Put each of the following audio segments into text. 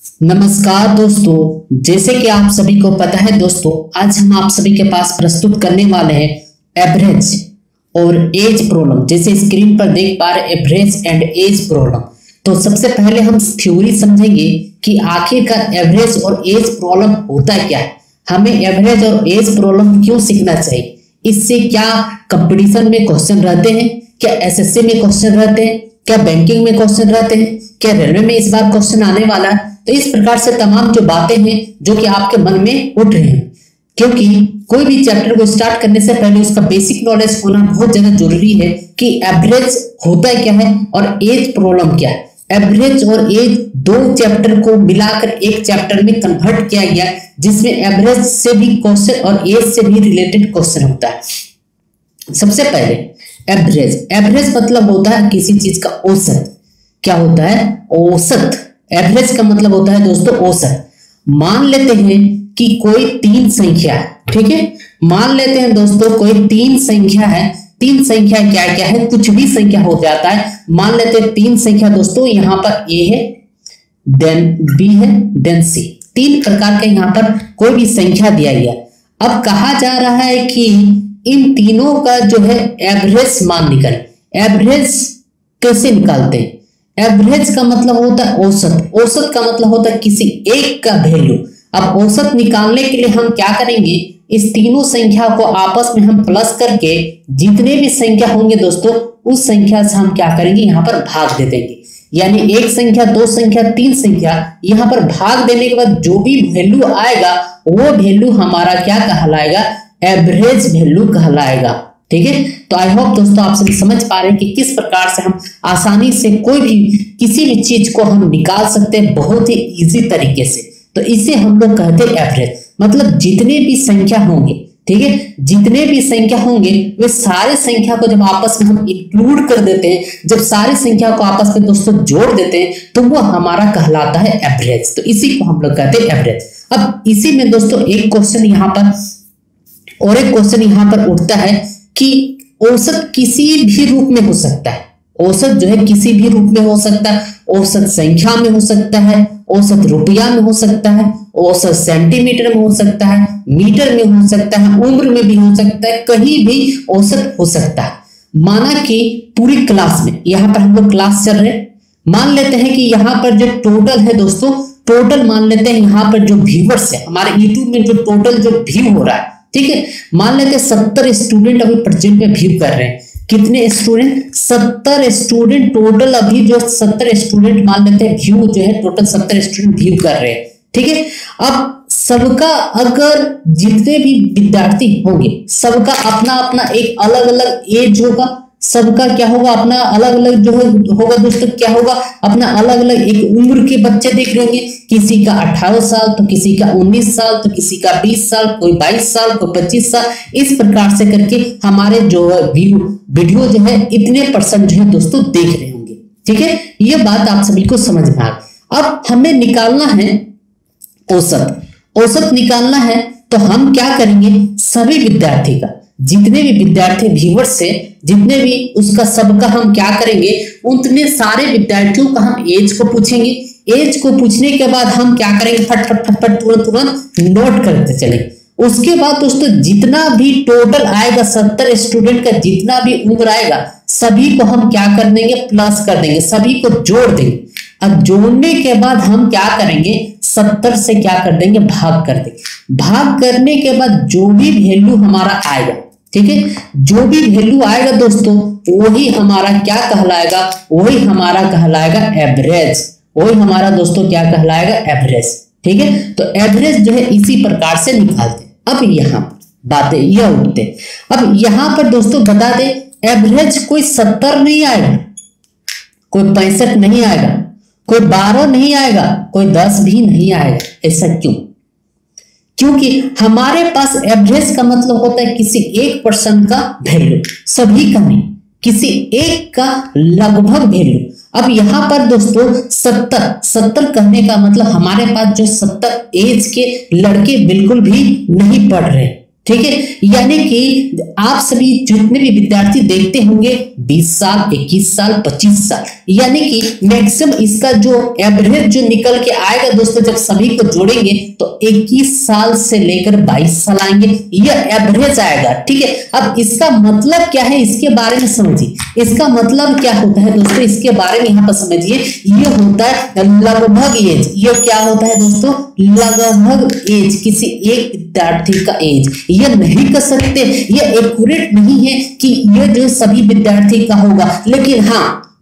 नमस्कार दोस्तों, जैसे कि आप सभी को पता है दोस्तों, आज हम आप सभी के पास प्रस्तुत करने वाले हैं एवरेज और एज प्रॉब्लम। जैसे स्क्रीन पर देख पा रहे एवरेज एंड एज प्रॉब्लम। तो सबसे पहले हम थ्योरी समझेंगे कि आखिरकार एवरेज और एज प्रॉब्लम होता क्या है, हमें एवरेज और एज प्रॉब्लम क्यों सीखना चाहिए, इससे क्या कंपटीशन में क्वेश्चन रहते हैं, क्या एसएससी में क्वेश्चन रहते हैं, क्या बैंकिंग में क्वेश्चन रहते हैं, क्या रेलवे में इस बार क्वेश्चन आने वाला है। तो इस प्रकार से तमाम जो बातें हैं जो कि आपके मन में उठ रही हैं, क्योंकि कोई भी चैप्टर को स्टार्ट करने से पहले उसका बेसिक नॉलेज होना बहुत ज्यादा जरूरी है कि एवरेज होता क्या है और एज प्रॉब्लम क्या है। एवरेज और एज दो चैप्टर को मिलाकर एक चैप्टर में कन्वर्ट किया गया, जिसमें एवरेज से भी क्वेश्चन और एज से भी रिलेटेड क्वेश्चन होता है। सबसे पहले एवरेज मतलब होता है किसी चीज का औसत। क्या होता है? औसत। एवरेज का मतलब होता है दोस्तों औसत। मान लेते हैं कि कोई तीन संख्या है, ठीक है। मान लेते हैं दोस्तों कोई तीन संख्या है। तीन संख्या क्या क्या है? कुछ भी संख्या हो जाता है। मान लेते हैं तीन संख्या दोस्तों, यहां पर ए है, देन बी है, देन सी। तीन प्रकार के यहां पर कोई भी संख्या दिया गया। अब कहा जा रहा है कि इन तीनों का जो है एवरेज मान निकालें। एवरेज कैसे निकालते हैं? एवरेज का मतलब होता है औसत। औसत का मतलब होता है किसी एक का वैल्यू। अब औसत निकालने के लिए हम क्या करेंगे, इस तीनों संख्या को आपस में हम प्लस करके जितने भी संख्या होंगे दोस्तों, उस संख्या से हम क्या करेंगे, यहाँ पर भाग दे देंगे। यानी एक संख्या, दो संख्या, तीन संख्या, यहाँ पर भाग देने के बाद जो भी वैल्यू आएगा वो वैल्यू हमारा क्या कहलाएगा? एवरेज वैल्यू कहलाएगा। ठीक है। तो आई होप दोस्तों आप सभी समझ पा रहे हैं कि किस प्रकार से हम आसानी से कोई भी किसी भी चीज को हम निकाल सकते हैं बहुत ही इजी तरीके से। तो इसे हम लोग कहते हैं एवरेज। मतलब जितने भी संख्या होंगे, ठीक है, जितने भी संख्या होंगे वे सारे संख्या को जब आपस में हम इंक्लूड कर देते हैं, जब सारे संख्या को आपस में दोस्तों जोड़ देते हैं, तो वो हमारा कहलाता है एवरेज। तो इसी को हम लोग कहते हैं एवरेज। अब इसी में दोस्तों एक क्वेश्चन यहाँ पर और एक क्वेश्चन यहाँ पर उठता है कि औसत किसी भी रूप में हो सकता है। औसत जो है किसी भी रूप में हो सकता है। औसत संख्या में हो सकता है, औसत रुपया में हो सकता है, औसत सेंटीमीटर में हो सकता है, मीटर में हो सकता है, उम्र में भी हो सकता है, कहीं भी औसत हो सकता है। माना कि पूरी क्लास में, यहाँ पर हम लोग क्लास चल रहे हैं, मान लेते हैं कि यहाँ पर जो टोटल है दोस्तों, टोटल मान लेते हैं यहाँ पर जो व्यूअर्स है हमारे यूट्यूब में, जो टोटल जो व्यू हो रहा है, ठीक है, मान लेते हैं 70 स्टूडेंट अभी प्रेजेंट में व्यू कर रहे हैं। कितने स्टूडेंट? 70 student total. अभी जो 70 स्टूडेंट मान लेते हैं व्यू जो है, टोटल 70 स्टूडेंट व्यू कर रहे हैं, ठीक है। अब सबका अगर जितने भी विद्यार्थी होंगे, सबका अपना अपना एक अलग अलग एज होगा, सबका क्या होगा, अपना अलग अलग जो होगा दोस्तों, क्या होगा, अपना अलग अलग एक उम्र के बच्चे देख रहे होंगे। किसी का 18 साल, तो किसी का 19 साल, तो किसी का 20 साल, कोई 22 साल, कोई 25 साल। इस प्रकार से करके हमारे जो वीडियो जो है इतने परसेंट जो है दोस्तों देख रहे होंगे, ठीक है। ये बात आप सभी को समझ में आ गई। अब हमें निकालना है औसत। औसत निकालना है तो हम क्या करेंगे, सभी विद्यार्थी का, जितने भी विद्यार्थी व्यूअर्स से, जितने भी उसका सबका हम क्या करेंगे, उतने सारे विद्यार्थियों का हम एज को पूछेंगे। एज को पूछने के बाद हम क्या करेंगे, फट फट फट फट तुरंत नोट करते चलेंगे। उसके बाद दोस्तों जितना भी टोटल आएगा, 70 स्टूडेंट का जितना भी उम्र आएगा, सभी को हम क्या कर देंगे, प्लस कर देंगे, सभी को जोड़ देंगे। अब जोड़ने के बाद हम क्या करेंगे, 70 से क्या कर देंगे, भाग कर देंगे। भाग करने के बाद जो भी वैल्यू हमारा आएगा, ठीक है, जो भी वैल्यू आएगा दोस्तों, वही हमारा क्या कहलाएगा, वही हमारा कहलाएगा एवरेज। वही हमारा दोस्तों क्या कहलाएगा, एवरेज। ठीक है। तो एवरेज जो है इसी प्रकार से निकालते हैं। अब यहाँ बातें यह उठते, अब यहाँ पर दोस्तों बता दें, एवरेज कोई 70 नहीं आएगा, कोई 65 नहीं आएगा, कोई 12 नहीं आएगा, कोई 10 भी नहीं आएगा। ऐसा क्यों? क्योंकि हमारे पास एवरेज का मतलब होता है किसी एक पर्सन का वैल्यू, सभी का नहीं, किसी एक का लगभग वैल्यू। अब यहाँ पर दोस्तों 70 कहने का मतलब हमारे पास जो 70 एज के लड़के बिल्कुल भी नहीं पढ़ रहे, ठीक है। यानी कि आप सभी जितने भी विद्यार्थी देखते होंगे 20 साल, 21 साल, 25 साल, यानी कि मैक्सिमम इसका जो एवरेज जो निकल के आएगा दोस्तों, जब सभी को जोड़ेंगे तो 21 साल से लेकर 22 साल आएंगे, यह एवरेज आएगा। ठीक है। अब इसका मतलब क्या है, इसके बारे में समझिए। इसका मतलब क्या होता है दोस्तों, इसके बारे में यहाँ पर समझिए। ये होता है लगभग एज। ये क्या होता है दोस्तों, लगभग एज, किसी एक विद्यार्थी का एज। ये नहीं कर सकते, ये एक्यूरेट नहीं है कि ये जो सभी विद्यार्थी का होगा, लेकिन हाँ,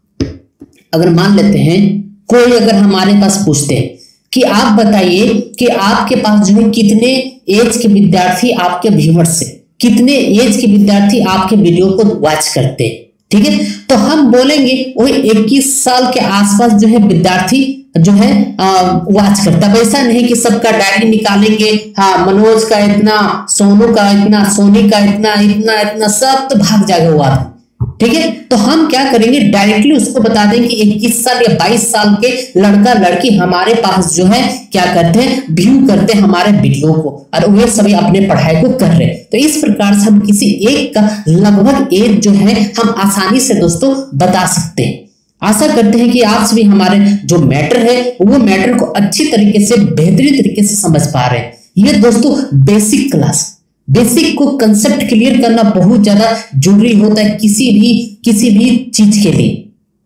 अगर मान लेते हैं कोई अगर हमारे पास पूछते हैं कि आप बताइए कि आपके पास जो है कितने एज के विद्यार्थी आपके व्यूअर्स से, कितने एज के विद्यार्थी आपके वीडियो को वॉच करते हैं, ठीक है, तो हम बोलेंगे वही 21 साल के आसपास जो है विद्यार्थी जो है वॉच करता। वैसा नहीं कि सबका डायरी निकालेंगे, हाँ मनोज का इतना, सोनू का इतना, सोनी का इतना, इतना इतना, सब तो भाग जाएगा वो आदमी। ठीक है। तो हम क्या करेंगे, डायरेक्टली उसको बता देंगे कि 21 साल या 22 साल के लड़का लड़की हमारे पास जो है क्या करते हैं, व्यू करते हैं हमारे वीडियो को, और वे सभी अपने पढ़ाई को कर रहे हैं। तो इस प्रकार से हम किसी एक का लगभग एज जो है हम आसानी से दोस्तों बता सकते हैं। आशा करते हैं कि आप सभी हमारे जो मैटर है वो मैटर को अच्छी तरीके से, बेहतरीन तरीके से समझ पा रहे हैं। ये दोस्तों बेसिक क्लास, बेसिक को कंसेप्ट क्लियर करना बहुत ज्यादा जरूरी होता है किसी भी चीज के लिए।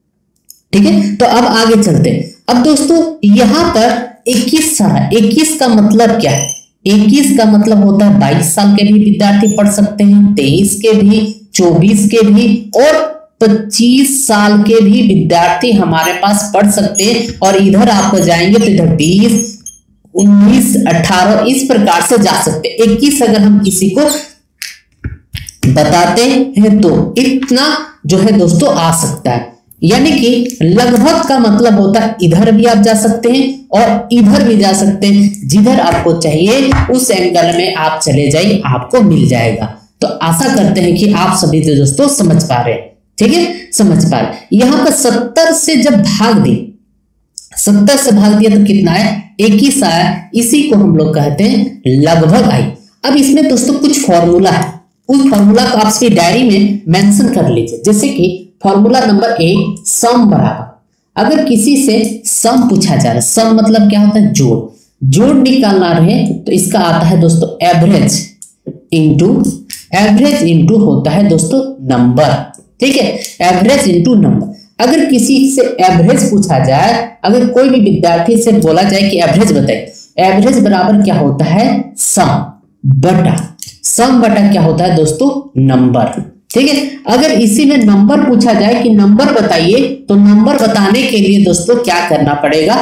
ठीक है। तो अब आगे चलते हैं। अब दोस्तों यहां पर 21 साल, 21 का मतलब क्या है, 21 का मतलब होता है 22 साल के भी विद्यार्थी पढ़ सकते हैं, 23 के भी, 24 के भी और 25 साल के भी विद्यार्थी हमारे पास पढ़ सकते हैं। और इधर आपको जाएंगे तो इधर 20, 19, 18 इस प्रकार से जा सकते हैं। 21 अगर हम किसी को बताते हैं तो इतना जो है दोस्तों आ सकता है। यानी कि लगभग का मतलब होता है इधर भी आप जा सकते हैं और इधर भी जा सकते हैं, जिधर आपको चाहिए उस एंगल में आप चले जाइए, आपको मिल जाएगा। तो आशा करते हैं कि आप सभी तो दोस्तों समझ पा रहे हैं। ठीक है, समझ पा रहे। यहां पर 70 से जब भाग दी, 70 से भाग दिया तो कितना है, 21 आया। इसी को हम लोग कहते हैं लगभग आई। अब इसमें दोस्तों कुछ फॉर्मूला है, उस फॉर्मूला को आप अपनी डायरी में मेंशन कर लीजिए। जैसे कि फॉर्मूला नंबर 1, सम बराबर, अगर किसी से सम पूछा जा रहा है, सम मतलब क्या होता है, जोड़ निकालना रहे तो इसका आता है दोस्तों एवरेज इंटू होता है दोस्तों नंबर। ठीक है, एवरेज इंटू नंबर। अगर किसी से एवरेज पूछा जाए, अगर कोई भी विद्यार्थी से बोला जाए कि एवरेज बताइए, एवरेज बराबर क्या होता है, सम बटा क्या होता है दोस्तों, नंबर। ठीक है। अगर इसी में नंबर पूछा जाए कि नंबर बताइए, तो नंबर बताने के लिए दोस्तों क्या करना पड़ेगा,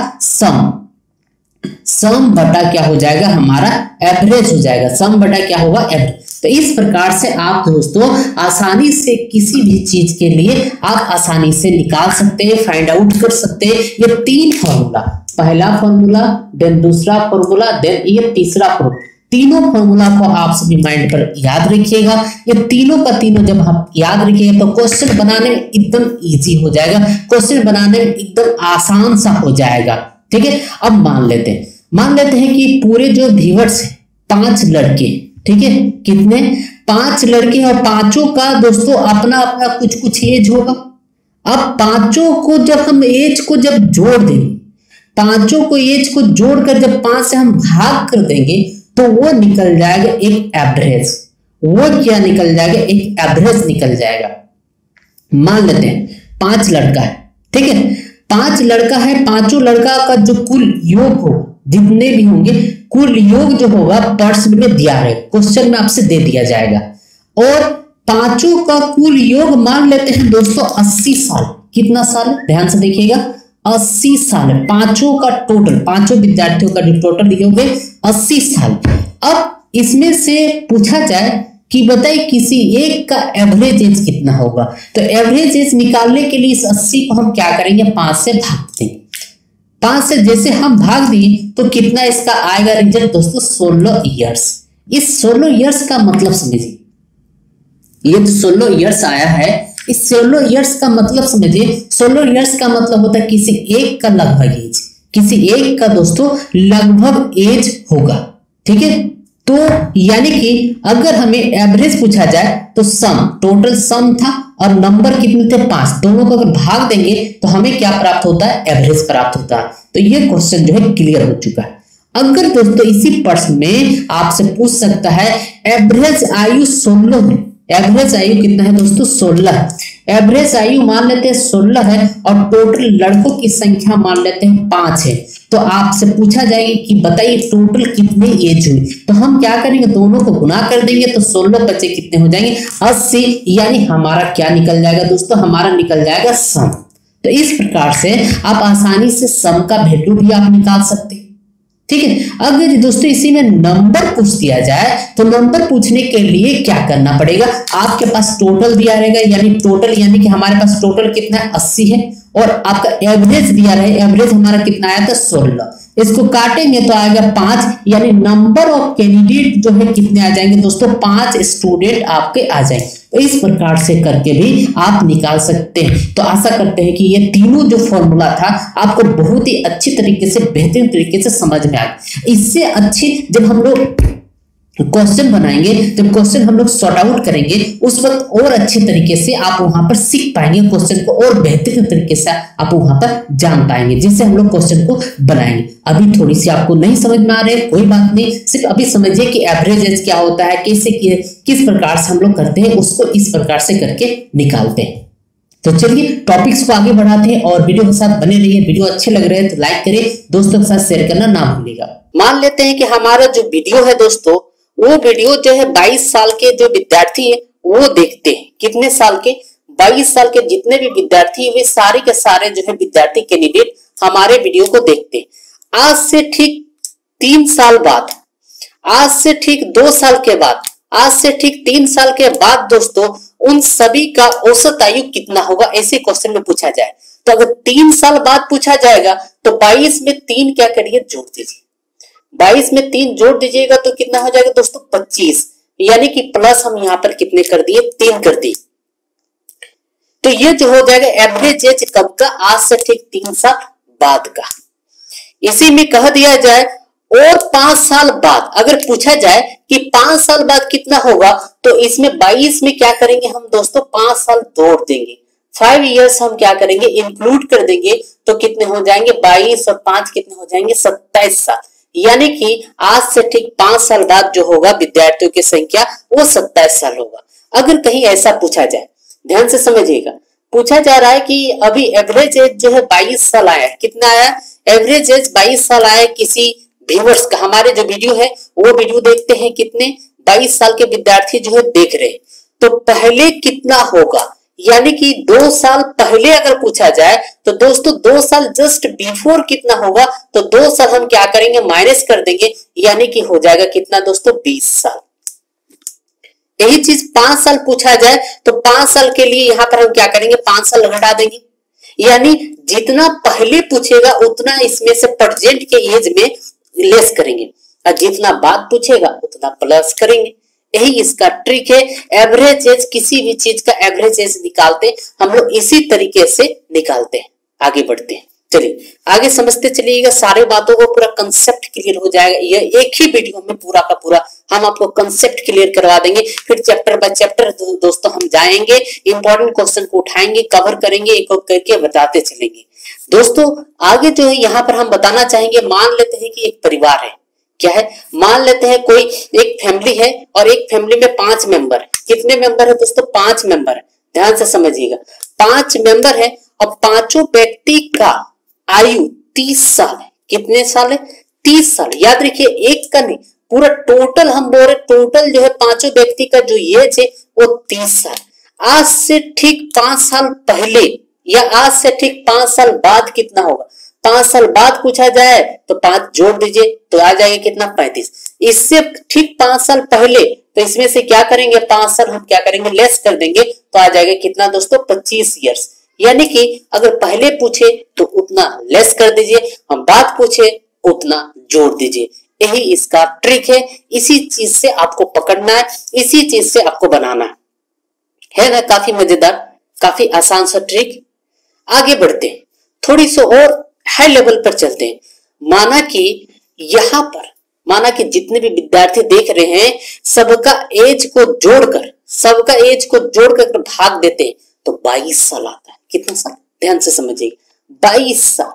सम बटा क्या हो जाएगा, हमारा एवरेज हो जाएगा। सम बटा क्या होगा, एवरेज। तो इस प्रकार से आप दोस्तों आसानी से किसी भी चीज के लिए आप आसानी से निकाल सकते हैं, फाइंड आउट कर सकते हैं। ये 3 फॉर्मूला, पहला फॉर्मूला, देन दूसरा फॉर्मूला, देन ये तीसरा फॉर्मूला, तीनों फॉर्मूला को आप सभी माइंड पर याद रखिएगा। ये तीनों का तीनों जब आप याद रखिएगा तो क्वेश्चन बनाने में एकदम इजी हो जाएगा, क्वेश्चन बनाने में एकदम आसान सा हो जाएगा। ठीक है। अब मान लेते हैं कि पूरे जो व्यूअर्स हैं 5 लड़के, ठीक है, कितने, 5 लड़के, और पांचों का दोस्तों अपना अपना कुछ एज होगा। अब पांचों को जब हम एज को जब जोड़ देंगे, पांचों को एज को जोड़कर जब 5 से हम भाग कर देंगे तो वो निकल जाएगा एक एवरेज। वो क्या निकल जाएगा, एक एवरेज निकल जाएगा। मान लेते हैं 5 लड़का है, ठीक है, 5 लड़का है, पांचों लड़का का जो कुल योग हो, जितने भी होंगे कुल योग जो होगा प्रश्न में दिया है, क्वेश्चन में आपसे दे दिया जाएगा। और पांचों का कुल योग मान लेते हैं दोस्तों 80 साल। कितना साल, ध्यान से देखिएगा, 80 साल है पांचों का टोटल, पांचों विद्यार्थियों का टोटल योग है 80 साल। अब इसमें से पूछा जाए कि बताइए किसी एक का एवरेज एज कितना होगा, तो एवरेज एज निकालने के लिए इस 80 को हम क्या करेंगे, 5 से भाग देंगे। 5 से जैसे हम भाग दिए तो कितना इसका आएगा रिजल्ट दोस्तों, 16 ईयर्स। इस 16 ईयर्स का मतलब समझिए, ये जो 16 ईयर्स आया है, इस 16 ईयर्स का मतलब समझिए। 16 ईयर्स का मतलब होता है किसी एक का लगभग एज, किसी एक का दोस्तों लगभग एज होगा। ठीक है, तो यानी कि अगर हमें एवरेज पूछा जाए तो सम, टोटल सम था और नंबर कितने थे 5, दोनों को अगर भाग देंगे तो हमें क्या प्राप्त होता है, एवरेज प्राप्त होता है। तो ये क्वेश्चन जो है क्लियर हो चुका है। अगर दोस्तों इसी प्रश्न में आपसे पूछ सकता है एवरेज आयु 16 है, एवरेज आयु कितना है दोस्तों 16 है, एवरेज आयु मान लेते हैं 16 है और टोटल लड़कों की संख्या मान लेते हैं 5 है, तो आपसे पूछा जाएगा कि बताइए टोटल कितने एज हुई। तो हम क्या करेंगे, दोनों को गुना कर देंगे तो 16 बच्चे कितने हो जाएंगे 80, यानी हमारा क्या निकल जाएगा दोस्तों, हमारा निकल जाएगा सम। तो इस प्रकार से आप आसानी से सम का वैल्यू भी आप निकाल सकते हैं। ठीक है, अगर दोस्तों इसी में नंबर पूछ दिया जाए तो नंबर पूछने के लिए क्या करना पड़ेगा, आपके पास टोटल दिया रहेगा, यानी टोटल यानी कि हमारे पास टोटल कितना है 80 है और आपका एवरेज दिया रहे, एवरेज हमारा कितना आया था 16, इसको काटेंगे तो आएगा 5, यानी नंबर ऑफ कैंडिडेट जो है कितने आ जाएंगे दोस्तों 5 स्टूडेंट आपके आ जाएंगे। तो इस प्रकार से करके भी आप निकाल सकते हैं। तो आशा करते हैं कि ये तीनों जो फॉर्मूला था आपको बहुत ही अच्छी तरीके से, बेहतरीन तरीके से समझ में आए। इससे अच्छी जब हम लोग क्वेश्चन बनाएंगे, जब क्वेश्चन हम लोग सॉर्ट आउट करेंगे उस वक्त और अच्छे तरीके से आप वहां पर सीख पाएंगे क्वेश्चन को, और बेहतरीन तरीके से आप वहां पर जान पाएंगे जिससे हम लोग क्वेश्चन को बनाएंगे। अभी थोड़ी सी आपको नहीं समझ में आ रही है, कोई बात नहीं, सिर्फ अभी समझिए कि एवरेज एज क्या होता है, कैसे किस प्रकार से हम लोग करते हैं, उसको इस प्रकार से करके निकालते हैं। तो चलिए टॉपिक्स को आगे बढ़ाते हैं और वीडियो के साथ बने रहिए। वीडियो अच्छे लग रहे हैं तो लाइक करें, दोस्तों के साथ शेयर करना ना भूलिएगा। मान लेते हैं कि हमारा जो वीडियो है दोस्तों, वो वीडियो जो है 22 साल के जो विद्यार्थी है वो देखते हैं। कितने साल के, 22 साल के जितने भी विद्यार्थी है वे सारे के सारे जो है विद्यार्थी कैंडिडेट हमारे वीडियो को देखते हैं। आज से ठीक 3 साल बाद, आज से ठीक 2 साल के बाद, आज से ठीक 3 साल के बाद दोस्तों उन सभी का औसत आयु कितना होगा, ऐसे क्वेश्चन में पूछा जाए। तो अगर 3 साल बाद पूछा जाएगा तो 22 में 3 क्या करिए जोड़ दीजिए, 22 में 3 जोड़ दीजिएगा तो कितना हो जाएगा दोस्तों 25, यानी कि प्लस हम यहां पर कितने कर दिए 3 कर दिए। तो ये जो हो जाएगा एवरेज एज कब का, आज से ठीक 3 साल बाद का। इसी में कह दिया जाए और 5 साल बाद अगर पूछा जाए कि 5 साल बाद कितना होगा, तो इसमें 22 में क्या करेंगे हम दोस्तों 5 साल जोड़ देंगे, 5 इयर्स हम क्या करेंगे इंक्लूड कर देंगे, तो कितने हो जाएंगे 22 और 5 कितने हो जाएंगे 27 साल, यानी कि आज से ठीक 5 साल बाद जो होगा विद्यार्थियों की संख्या वो 27 साल होगा। अगर कहीं ऐसा पूछा जाए, ध्यान से समझिएगा, पूछा जा रहा है कि अभी एवरेज एज जो है 22 साल आया, कितना आया एवरेज एज 22 साल आया किसी व्यूअर्स का, हमारे जो वीडियो है वो वीडियो देखते हैं कितने 22 साल के विद्यार्थी जो है देख रहे हैं, तो पहले कितना होगा, यानी कि 2 साल पहले अगर पूछा जाए तो दोस्तों 2 साल जस्ट बिफोर कितना होगा, तो 2 साल हम क्या करेंगे माइनस कर देंगे, यानी कि हो जाएगा कितना दोस्तों 20 साल। यही चीज 5 साल पूछा जाए तो 5 साल के लिए यहां पर हम क्या करेंगे 5 साल घटा देंगे, यानी जितना पहले पूछेगा उतना इसमें से प्रेजेंट के एज में लेस करेंगे और जितना बाद पूछेगा उतना प्लस करेंगे। यही इसका ट्रिक है। एवरेज एज, किसी भी चीज का एवरेज एज निकालते हम लोग इसी तरीके से निकालते हैं। आगे बढ़ते हैं, चलिए आगे समझते चलिएगा, सारे बातों को पूरा कंसेप्ट क्लियर हो जाएगा। ये एक ही वीडियो में पूरा का पूरा हम आपको कंसेप्ट क्लियर करवा देंगे, फिर चैप्टर बाय चैप्टर दोस्तों हम जाएंगे, इंपॉर्टेंट क्वेश्चन को उठाएंगे, कवर करेंगे, एक एक करके बताते चलेंगे। दोस्तों आगे जो है यहाँ पर हम बताना चाहेंगे, मान लेते हैं कि एक परिवार है, क्या है, मान लेते हैं कोई एक फैमिली है और एक फैमिली में 5 मेंबर, कितने मेंबर है दोस्तों 5 मेंबर है, ध्यान से समझिएगा 5 मेंबर है और पांचों व्यक्ति का आयु 30 साल है। कितने साल है 30 साल, याद रखिए एक का नहीं, पूरा टोटल हम बोल रहे, टोटल जो है पांचों व्यक्ति का जो एज है वो 30 साल। आज से ठीक 5 साल पहले या आज से ठीक 5 साल बाद कितना होगा, 5 साल बाद पूछा जाए तो 5 जोड़ दीजिए तो आ जाएगा कितना 35। इससे ठीक 5 साल पहले तो इसमें से क्या करेंगे 5 साल हम क्या करेंगे लेस कर देंगे तो आ जाएगा कितना दोस्तों 25 इयर्स, यानी कि अगर पहले पूछे तो उतना लेस कर दीजिए, हम बाद पूछे उतना जोड़ दीजिए। यही इसका ट्रिक है, इसी चीज से आपको पकड़ना है, इसी चीज से आपको बनाना है ना। काफी मजेदार, काफी आसान सा ट्रिक। आगे बढ़ते हैं, थोड़ी सी और हाई लेवल पर चलते हैं। माना कि यहां पर माना कि जितने भी विद्यार्थी देख रहे हैं सबका एज को जोड़कर भाग देते हैं तो 22 साल आता है। कितना साल, ध्यान से समझिएगा, 22 साल,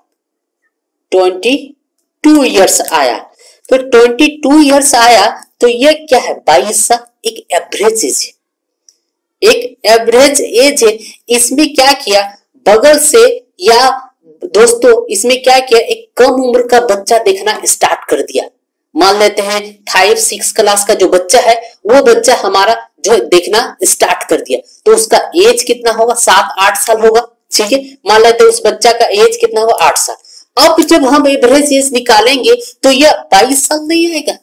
22 ईयर्स आया। तो 22 ईयर्स आया तो ये क्या है, 22 साल एक एवरेज एज है, एक एवरेज एज है। इसमें क्या किया, बगल से या दोस्तों इसमें क्या किया, एक कम उम्र का बच्चा देखना स्टार्ट कर दिया। मान लेते हैं 5-6 क्लास का जो बच्चा है वो बच्चा हमारा जो देखना स्टार्ट कर दिया, तो उसका एज कितना होगा, 7-8 साल होगा। ठीक है, मान लेते हैं उस बच्चा का एज कितना होगा, 8 साल। अब जब हम एवरेज एज निकालेंगे तो यह 22 साल नहीं आएगा,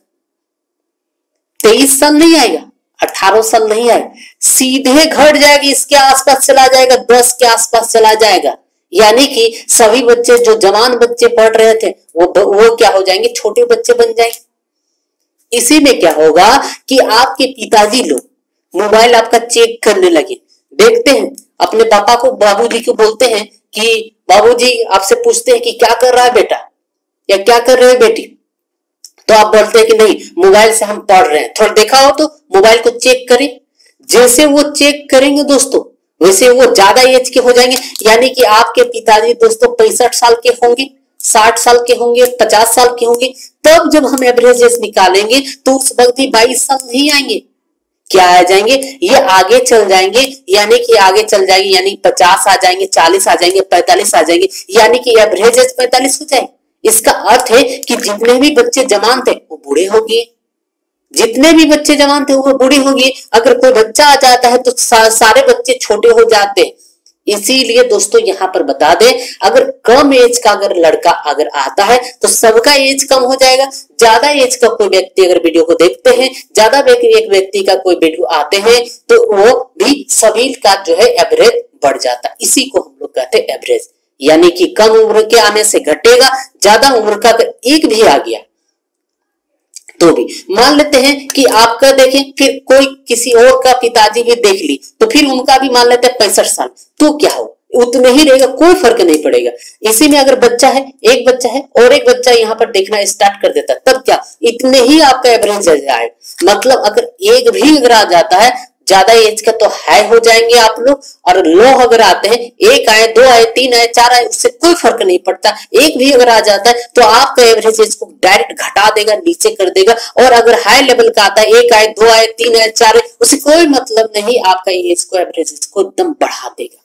23 साल नहीं आएगा, 18 साल नहीं आएगा, सीधे घट जाएगा, इसके आसपास चला जाएगा, 10 के आसपास चला जाएगा। यानी कि सभी बच्चे जो जवान बच्चे पढ़ रहे थे वो क्या हो जाएंगे, छोटे बच्चे बन जाएंगे। इसी में क्या होगा कि आपके पिताजी लोग मोबाइल आपका चेक करने लगे, देखते हैं अपने पापा को, बाबूजी को बोलते हैं कि बाबूजी आपसे पूछते हैं कि क्या कर रहा है बेटा या क्या कर रहे हैं बेटी, तो आप बोलते हैं कि नहीं मोबाइल से हम पढ़ रहे हैं। थोड़ा देखा हो तो मोबाइल को चेक करें, जैसे वो चेक करेंगे दोस्तों वैसे वो ज्यादा एज के हो जाएंगे। यानी कि आपके पिताजी दोस्तों 65 साल के होंगे, 60 साल के होंगे, 50 साल के होंगे, तब जब हम एवरेज एज निकालेंगे तो उस वक्त ही 22 साल नहीं आएंगे, क्या आ जाएंगे, ये आगे चल जाएंगे। यानी कि आगे चल जाएंगे, यानी 50 आ जाएंगे, 40 आ जाएंगे, 45 आ जाएंगे, यानी कि एवरेज एज 45 हो जाएंगे। इसका अर्थ है कि जितने भी बच्चे जवान थे वो बूढ़े हो गए, जितने भी बच्चे जवान थे वो बूढ़े हो गए। अगर कोई बच्चा आ जाता है तो सारे बच्चे छोटे हो जाते हैं। इसीलिए दोस्तों यहाँ पर बता दें, अगर कम एज का अगर लड़का अगर आता है तो सबका एज कम हो जाएगा। ज्यादा एज का कोई व्यक्ति अगर वीडियो को देखते हैं, ज्यादा एक व्यक्ति का कोई वीडियो आते हैं तो वो भी सभी का जो है एवरेज बढ़ जाता है। इसी को हम लोग कहते हैं एवरेज। यानी कि कम उम्र के आने से घटेगा, ज्यादा उम्र का अगर एक भी आ गया तो भी। मान लेते हैं कि आपका देखें, फिर कोई किसी और का पिताजी भी देख ली तो फिर उनका भी मान लेते हैं 65 साल, तो क्या हो, उतना ही रहेगा, कोई फर्क नहीं पड़ेगा। इसी में अगर बच्चा है, एक बच्चा है और एक बच्चा यहाँ पर देखना स्टार्ट कर देता है, तब क्या, इतने ही आपका एवरेज आए। मतलब अगर एक भी अगर आ जाता है ज्यादा एज का तो हाई हो जाएंगे आप लोग, और लो अगर आते हैं, एक आए, 2 आए, 3 आए, 4 आए, उससे कोई फर्क नहीं पड़ता। एक भी अगर आ जाता है तो आपका एवरेज एज को डायरेक्ट घटा देगा, नीचे कर देगा। और अगर हाई लेवल का आता है, 1 आए, 2 आए, 3 आए, 4 आए, उससे कोई मतलब नहीं, आपका एज को एवरेज एज को एकदम बढ़ा देगा।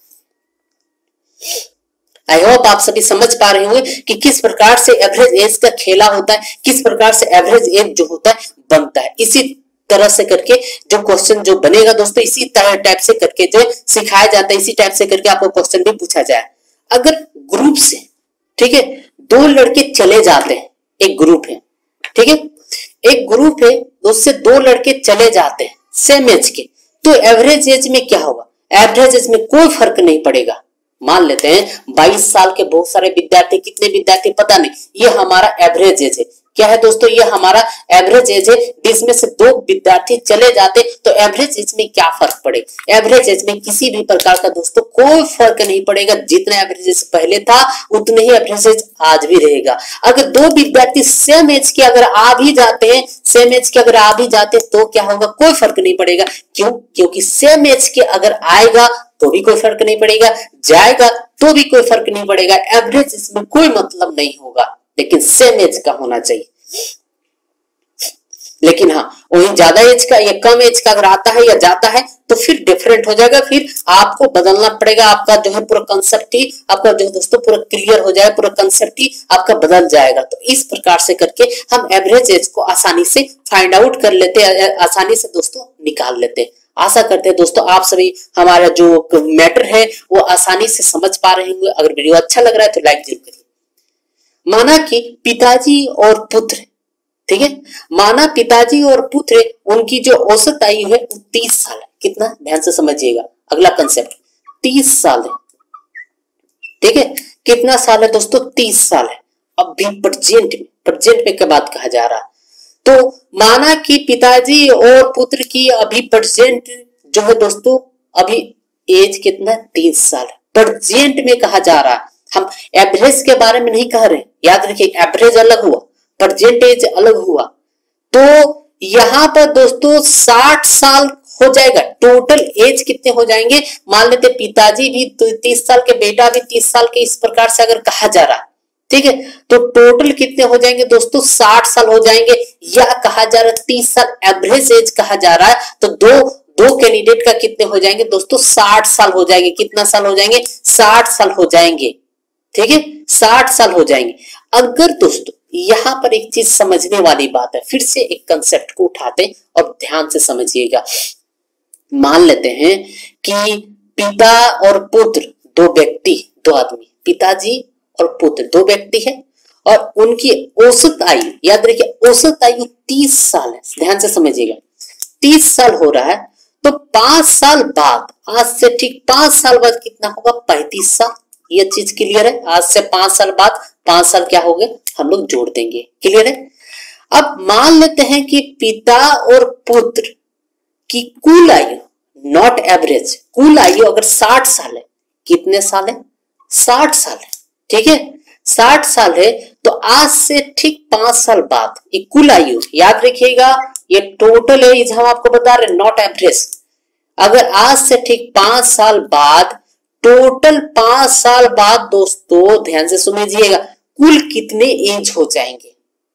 आई होप आप सभी समझ पा रहे होंगे कि किस प्रकार से एवरेज एज का खेला होता है, किस प्रकार से एवरेज एज जो होता है बनता है। इसी तरह से करके जो क्वेश्चन जो बनेगा दोस्तों, इसी तरह टाइप से करके जो सिखाया जाता है, इसी टाइप से करके आपको क्वेश्चन भी पूछा जाए। अगर ग्रुप से, ठीक है, 2 लड़के चले जाते हैं, एक ग्रुप है, ठीक है, एक ग्रुप है, उससे 2 लड़के चले जाते हैं सेम एज के, तो एवरेज एज में क्या होगा, एवरेज एज में कोई फर्क नहीं पड़ेगा। मान लेते हैं 22 साल के बहुत सारे विद्यार्थी, कितने विद्यार्थी पता नहीं, ये हमारा एवरेज एज है। क्या है दोस्तों, ये हमारा एवरेज एज है। इसमें से 2 विद्यार्थी चले जाते तो एवरेज एज में क्या फर्क पड़ेगा, एवरेज एज में किसी भी प्रकार का दोस्तों कोई फर्क नहीं पड़ेगा। जितना एवरेज एज पहले था उतने ही एवरेज एज आज भी रहेगा। अगर 2 विद्यार्थी सेम एज के अगर आ भी जाते हैं, सेम एज के अगर आ भी जाते हैं तो क्या होगा, कोई फर्क नहीं पड़ेगा। क्यों, क्योंकि सेम एज के अगर आएगा तो भी कोई फर्क नहीं पड़ेगा, जाएगा तो भी कोई फर्क नहीं पड़ेगा। एवरेज इसमें कोई मतलब नहीं होगा, लेकिन सेम एज का होना चाहिए। लेकिन हाँ, वही ज्यादा एज का या कम एज का अगर आता है या जाता है तो फिर डिफरेंट हो जाएगा, फिर आपको बदलना पड़ेगा। आपका जो है पूरा कंसेप्ट ही आपका जो दोस्तों पूरा क्लियर हो जाएगा, पूरा कंसेप्ट ही आपका बदल जाएगा। तो इस प्रकार से करके हम एवरेज एज को आसानी से फाइंड आउट कर लेते हैं, आसानी से दोस्तों निकाल लेते हैं। आशा करते हैं दोस्तों आप सभी हमारा जो मैटर है वो आसानी से समझ पा रहे होंगे। अगर वीडियो अच्छा लग रहा है तो लाइक जरूर करिए। माना कि पिताजी और पुत्र, ठीक है, माना पिताजी और पुत्र, उनकी जो औसत आयु है वो 30 साल है। कितना, ध्यान से समझिएगा, अगला कंसेप्ट 30 साल है, ठीक है। कितना साल है दोस्तों, 30 साल है। अब भी प्रेजेंट में क्या बात कहा जा रहा है, तो माना कि पिताजी और पुत्र की अभी प्रेजेंट जो है दोस्तों, अभी एज कितना, 30 साल है। प्रेजेंट में कहा जा रहा है, हम एवरेज के बारे में नहीं कह रहे। याद रखिए, एवरेज अलग हुआ, प्रेजेंट एज अलग हुआ। तो यहाँ पर दोस्तों 60 साल हो जाएगा। टोटल एज कितने हो जाएंगे, मान लेते पिताजी भी 30 साल के, बेटा भी 30 साल के, इस प्रकार से अगर कहा जा रहा है, ठीक है, तो टोटल कितने हो जाएंगे दोस्तों, 60 साल हो जाएंगे। या कहा जा रहा है 30 साल एवरेज एज कहा जा रहा है, तो दो कैंडिडेट का कितने हो जाएंगे दोस्तों, 60 साल हो जाएंगे। कितना साल हो जाएंगे, 60 साल हो जाएंगे, ठीक है, 60 साल हो जाएंगे। अगर दोस्तों यहां पर एक चीज समझने वाली बात है, फिर से एक कंसेप्ट को उठाते और ध्यान से समझिएगा। मान लेते हैं कि पिता और पुत्र, दो व्यक्ति, दो आदमी, पिताजी और पुत्र, दो व्यक्ति है, और उनकी औसत आयु, याद रखिए औसत आयु 30 साल है। ध्यान से समझिएगा, 30 साल हो रहा है, तो 5 साल बाद, आज से ठीक 5 साल बाद कितना होगा, 35 साल। ये चीज क्लियर है, आज से 5 साल बाद 5 साल क्या हो गए, हम लोग जोड़ देंगे, क्लियर है। अब मान लेते हैं कि पिता और पुत्र की कुल आयु, नॉट एवरेज, कुल आयु अगर 60 साल है, कितने साल है, 60 साल है, ठीक है, 60 साल है। तो आज से ठीक 5 साल बाद ये कुल आयु, याद रखिएगा ये टोटल एज हम आपको बता रहे, नॉट एवरेज। अगर आज से ठीक 5 साल बाद, टोटल 5 साल बाद दोस्तों ध्यान से समझिएगा, कुल कितने एज हो जाएंगे,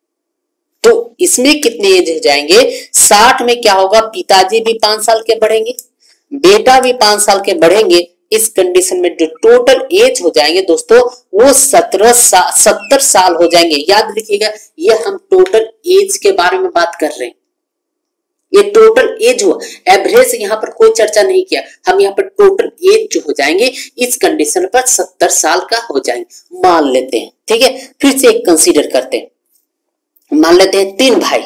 तो इसमें कितने एज हो जाएंगे, 60 में क्या होगा, पिताजी भी 5 साल के बढ़ेंगे, बेटा भी 5 साल के बढ़ेंगे। इस कंडीशन में जो टोटल एज हो जाएंगे दोस्तों वो 70 साल हो जाएंगे। याद रखिएगा ये हम टोटल एज के बारे में बात कर रहे हैं, ये टोटल एज हुआ, एवरेज यहाँ पर कोई चर्चा नहीं किया, हम यहाँ पर टोटल एज जो हो जाएंगे इस कंडीशन पर 70 साल का हो जाएंगे, मान लेते हैं, ठीक है। फिर से एक कंसीडर करते हैं, मान लेते हैं 3 भाई,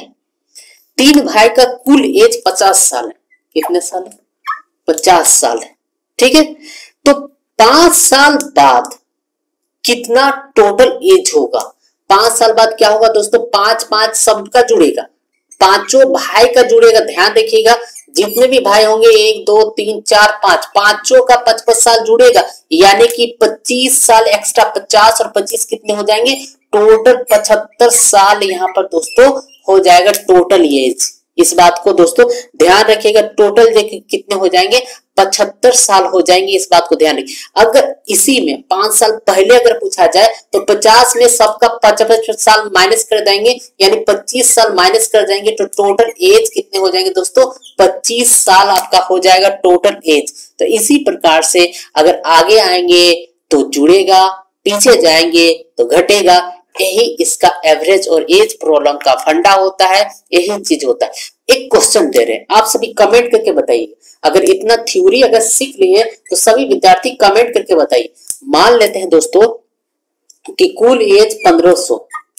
3 भाई का कुल एज 50 साल है। कितने साल है, 50 साल है, ठीक है। तो 5 साल बाद कितना टोटल एज होगा, 5 साल बाद क्या होगा दोस्तों, 5 सबका जुड़ेगा, पांचों भाई का जुड़ेगा। ध्यान देखिएगा जितने भी भाई होंगे 1 2 3 4 5, पांचों का 55 साल जुड़ेगा, यानी कि 25 साल एक्स्ट्रा, 50 और 25 कितने हो जाएंगे, टोटल 75 साल यहाँ पर दोस्तों हो जाएगा टोटल एज। इस बात को दोस्तों ध्यान रखिएगा, टोटल कितने हो जाएंगे, 75 साल हो जाएंगे, इस बात को ध्यान रखिए। अगर इसी में 5 साल पहले अगर पूछा जाए तो 50 में सबका 55 साल माइनस कर देंगे, यानी 25 साल माइनस कर देंगे, तो टोटल एज कितने हो जाएंगे दोस्तों, 25 साल आपका हो जाएगा टोटल एज। तो इसी प्रकार से अगर आगे आएंगे तो जुड़ेगा, पीछे जाएंगे तो घटेगा, यही इसका एवरेज और एज प्रॉब्लम का फंडा होता है, यही चीज होता है। एक क्वेश्चन दे रहे हैं, आप सभी कमेंट करके बताइए, अगर इतना थ्योरी अगर सीख लिए तो सभी विद्यार्थी कमेंट करके बताइए। मान लेते हैं दोस्तों कि कुल एज 1500,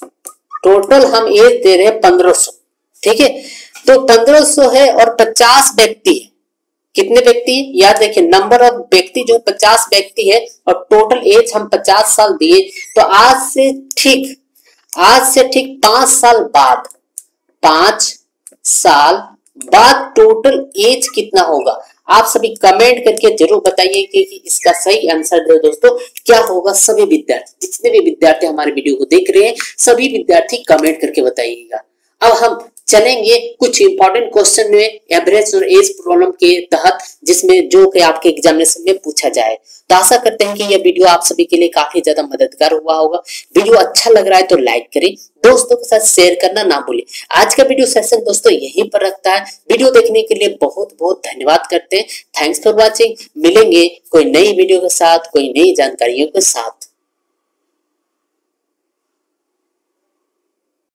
टोटल हम एज दे रहे हैं 1500, ठीक है। तो 1500 है और 50 व्यक्ति है, कितने व्यक्ति, याद देखिए नंबर ऑफ व्यक्ति जो 50 व्यक्ति है और टोटल एज हम 50 साल दिए, तो आज से ठीक 5 साल बाद, 5 साल बाद टोटल एज कितना होगा, आप सभी कमेंट करके जरूर बताइए कि इसका सही आंसर दे दोस्तों क्या होगा। सभी विद्यार्थी, जितने भी विद्यार्थी हमारे वीडियो को देख रहे हैं, सभी विद्यार्थी कमेंट करके बताइएगा। अब हम चलेंगे कुछ इंपॉर्टेंट क्वेश्चन में एवरेज और एज प्रॉब्लम के तहत, जिसमें जो कि आपके एग्जामिनेशन में पूछा जाए। तो आशा करते हैं कि यह वीडियो आप सभी के लिए काफी ज्यादा मददगार हुआ होगा। वीडियो अच्छा लग रहा है तो लाइक करें, दोस्तों के साथ शेयर करना ना भूलें। आज का वीडियो सेशन दोस्तों यहीं पर रखता है। वीडियो देखने के लिए बहुत बहुत धन्यवाद करते हैं। Thanks for watching. मिलेंगे कोई नई वीडियो के साथ, कोई नई जानकारियों के साथ।